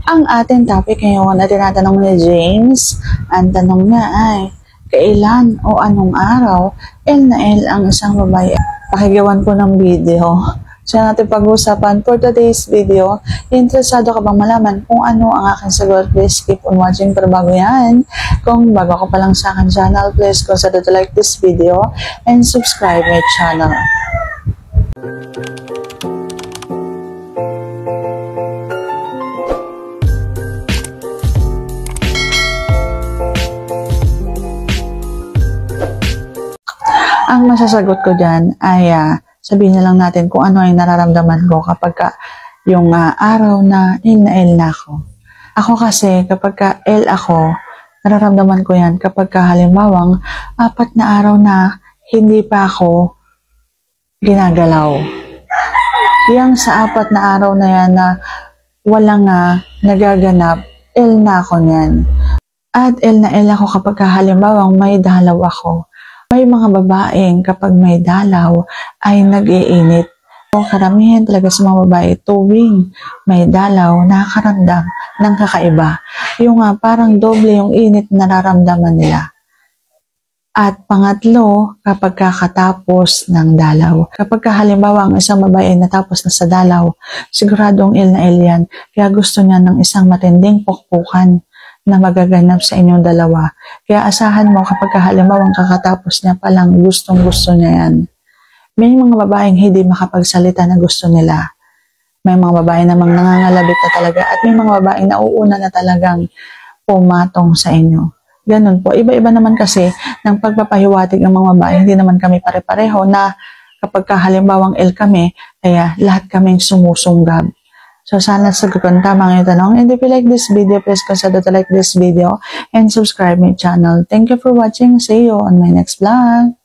Ang ating topic ngayon na tinatanong ni James, ang tanong niya ay, kailan o anong araw, L na L ang isang babae? Pakigawan ko ng video. Siya natin pag-usapan for today's video. Interesado ka bang malaman kung ano ang aking sagot? Please keep on watching. Pero bago yan, kung bago ka pa lang sa akin channel, please consider to like this video and subscribe my channel. Ang masasagot ko dyan ay sabihin na lang natin kung ano ay nararamdaman ko kapag yung araw na L na L na ako. Ako kasi kapag L ako, nararamdaman ko yan kapag halimbawang 4 na araw na hindi pa ako ginagalaw. Yang sa 4 na araw na yan na walang nagaganap, L na ako niyan. At L na L ako kapag halimbawang may dalaw ako. May mga babaeng kapag may dalaw ay nag-iinit. O karamihan talaga sa mga babae tuwing may dalaw nakakaramdam ng kakaiba. Yung parang doble yung init na nararamdaman nila. At pangatlo, kapag kakatapos ng dalaw. Kapag halimbawa ang isang babae ay natapos na sa dalaw, siguradong L na L yan. Kaya gusto niya ng isang matinding pukpukan na magaganap sa inyong dalawa. Kaya asahan mo kapag halimbawa kakatapos niya palang gustong-gusto niya yan. May mga babaeng hindi makapagsalita na gusto nila. May mga babae namang nangangalabit na talaga at may mga babaeng nauuna na talagang pumatong sa inyo. Ganun po. Iba-iba naman kasi ng pagpapahiwatig ng mga babae. Hindi naman kami pare-pareho na kapag halimbawang L kami, kaya lahat kaming sumusunggab. So, sana sagutin tama ang tanong. And if you like this video, please consider to like this video and subscribe my channel. Thank you for watching. See you on my next vlog.